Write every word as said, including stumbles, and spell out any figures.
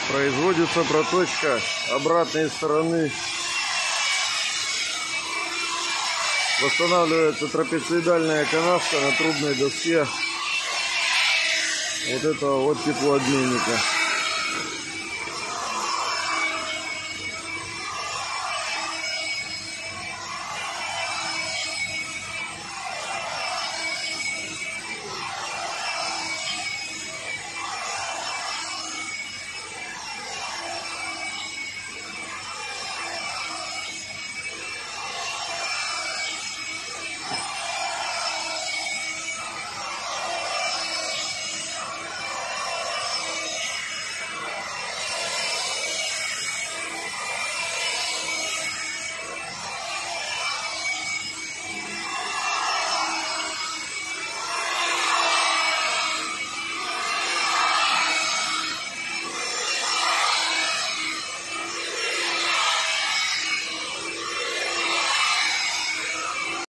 Производится проточка обратной стороны. Восстанавливается трапециидальная канавка на трубной доске вот этого вот теплообменника.